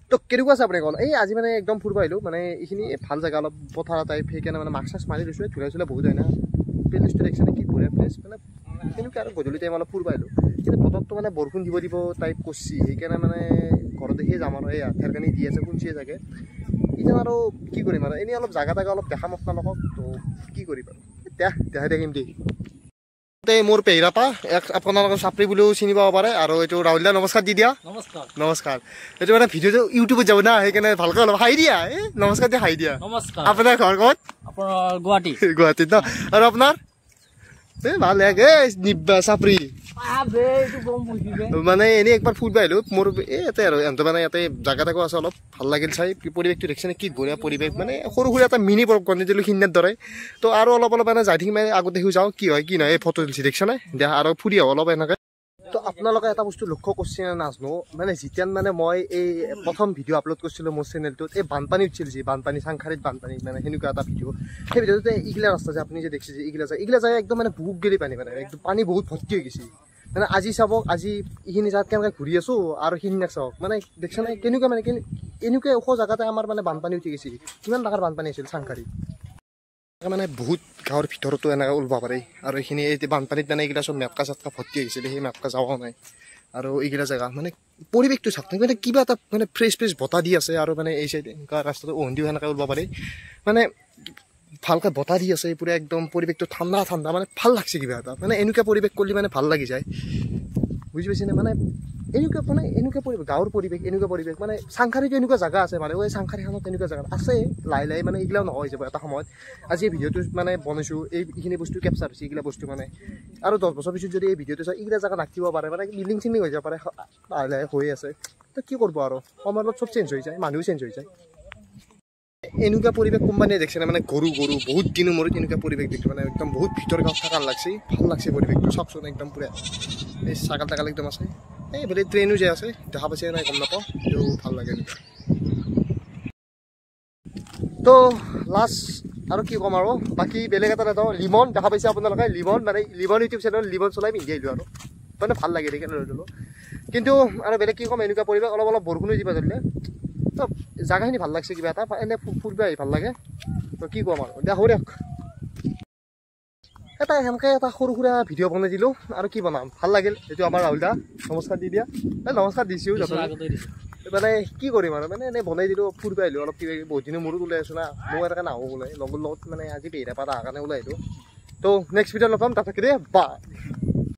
তো কেনেকুৱা আছে আপুনি ক'ল এই আজি মানে একদম ফুৰিব আহিলোঁ মানে এইখিনি ভাল জেগা অলপ পথাৰ টাইপ সেইকাৰণে মানে মাক্স চাক্স মাৰি লৈছোঁ ধূলা চুলা বহুত হয় না প্লেলিষ্টটো দেখিছেনে কি বঢ়িয়া প্লেচ মানে তেনেকুৱা আৰু গধূলি টাইম অলপ ফুৰিব আহিলোঁ কিন্তু বতৰটো মানে বৰষুণ দিব টাইপ কৰিছে সেইকাৰণে মানে ঘৰত দেখিয়ে যাম আৰু এই ঠেৰকানি দি আছে শুনছিয়ে চাগে এতিয়া আৰু কি কৰিম আৰু এনেই অলপ জাগা তাগা অলপ দেখাম আপোনালোকক তো কি কৰিম আৰু দেখাই থাকিম দেই মোৰ পেহীৰাপা আপোনালোকৰ চাপৰি বুলিও চিনি পাব পাৰে আৰু এইটো ৰাহুল দা নমস্কাৰ দি দিয়া নমস্কাৰ এইটো মানে ভিডিঅ'টো ইউটিউবত যাব না সেইকাৰণে ভালকৈ অলপ হাঁহি দিয়া এই নমস্কাৰ দিয়া হাঁহি দিয়া আপোনাৰ ঘৰ ক'ত গুৱাহাটীত ন আৰু আপোনাৰ এই ভাল নিব্বা চাপৰি মানে এনেই একবাৰ ফুৰিব আহিলোঁ মোৰ এই ইয়াতে আৰু এহঁতে মানে ইয়াতে জাগা তাগা আছে অলপ ভাল লাগিল চাই পৰিৱেশটো দেখিছেনে কি বঢ়িয়া পৰিৱেশ মানে সৰু সুৰা এটা মিনি গণেশ দিলোঁ সিন্নাৰ দৰে তো আৰু অলপ মানে যাই থাকি মানে আগতে যাওঁ কি হয় কি নহয় এই ফটো তুলিছে দেখিছেনে দিয়া আৰু ফুৰি আহোঁ অলপ এনেকৈ তো আপোনালোকে এটা বস্তু লক্ষ্য কৰিছে নাজানো মানে যেতিয়া মানে মই এই প্ৰথম ভিডিঅ' আপলোড কৰিছিলোঁ মোৰ চেনেলটোত এই বানপানী উঠিছিল যি বানপানী চাংখাৰীত বানপানী মানে সেনেকুৱা এটা ভিডিঅ' সেই ভিডিঅ'টোতে এইগিলা ৰাস্তা যে আপুনি যে দেখিছে যে এইগিলা যায় একদম মানে বহুত গেলি পানী মানে একদম পানী বহুত ভৰ্তি হৈ গৈছে মানে আজি চাবক আজি এইখিনি জেগাত কেনেকৈ ঘূৰি আছোঁ আৰু সেইখিনিক চাওক মানে দেখিছেনে কেনেকুৱা মানে এনেকুৱা ওখ জেগাতে আমাৰ মানে বানপানী উঠি গৈছে কিমান ডাঙৰ বানপানী আছিল চাংখাৰীত মানে বহুত গাঁৱৰ ভিতৰতো এনেকৈ ওলাব পাৰে আৰু এইখিনি এই বানপানীত মানে এইগিলা চব মেপকা চেপকা ভৰ্তি হৈছিলে সেই মেপকা যাৱাও নাই আৰু এইগিলা জেগা মানে পৰিৱেশটো চাওক মানে কিবা এটা মানে ফ্ৰেছ বতাহ দি আছে আৰু মানে এই চাইডে এনেকুৱা ৰাস্তাটো ওহন্দিও সেনেকৈ ওলাব পাৰি মানে ভালকৈ বতাহ দি আছে পুৰা একদম পৰিৱেশটো ঠাণ্ডা মানে ভাল লাগছে কিবা এটা মানে এনেকুৱা পৰিৱেশ কৰিলে মানে ভাল লাগি যায় বুজি পাইছেনে মানে এনেকুৱা পৰিৱেশ গাঁৱৰ পৰিৱেশ এনেকুৱা পৰিৱেশ মানে চাংখাৰীটো এনেকুৱা জেগা আছে মানে এই চাংখাৰীখনত তেনেকুৱা জেগা আছে লাহে মানে এইগিলাও নহয় যাব এটা সময়ত আজি এই ভিডিঅ'টো মানে বনাইছোঁ এইখিনি বস্তু কেপচাৰ হৈছে এইগিলা বস্তু মানে আৰু 10 বছৰ পিছত যদি এই ভিডিঅ'টো চাই এইগিলা জেগা নাখিব পাৰে মানে বিল্ডিং চিল্ডিং হৈ যাব পাৰে লাহে হৈ আছে তো কি কৰিব আৰু সময়ত চব চেঞ্জ হৈ যায় মানুহ চেঞ্জ হৈ যায় এনেকুৱা পৰিৱেশ কোম্পানীয়ে দেখিছেনে মানে গৰু বহুত দিনৰ মূৰত এনেকুৱা পৰিৱেশ দেখিছোঁ মানে একদম বহুত ভিতৰ গাঁৱত থাকাৰ লাগছে ভাল লাগছে পৰিৱেশটো চাওকচোন একদম পুৰা এই ছাগাল তাগাল একদম আছে এই বোলে ট্ৰেইনো যে আছে দেখা পাইছে নাই গম নাপাওঁ এইটো ভাল লাগে এনেকুৱা তো লাষ্ট আৰু কি ক'ম আৰু বাকী বেলেগ এটা নেতাও লিমন দেখা পাইছে আপোনালোকে লিমন মানে লিমন ইউটিউব চেনেল লিমন চলাই পিন্ধি আহিলোঁ আৰু মানে ভাল লাগে সেইকাৰণে লৈ ল'লোঁ কিন্তু আৰু বেলেগ কি ক'ম এনেকুৱা পৰিৱেশ অলপ বৰষুণো দিব ধৰিলে তো জেগাখিনি ভাল লাগছে কিবা এটা এনেই ফুৰিব আহি ভাল লাগে তো কি ক'ম আৰু দিয়া হ'ব দিয়ক এটা সেনেকৈ এটা সৰু সুৰা ভিডিঅ' বনাই দিলোঁ আৰু কি বনাম ভাল লাগিল এইটো আমাৰ ৰাহুল দা নমস্কাৰ দি দিয়া এই নমস্কাৰ দিছোঁ মানে কি কৰিম আৰু মানে এনেই বনাই দিলোঁ ফুৰিব আহিলোঁ অলপ কিবা বহুত দিনৰ মূৰত ওলাই আছোঁ না মই এনেকৈ নাহোঁ ওলাই লগৰ লগত মানে আজি পেহীৰাপাত অহাৰ কাৰণে ওলাই আহিলোঁ তো নেক্সট ভিডিঅ'ত লগ পাম তাতে বাই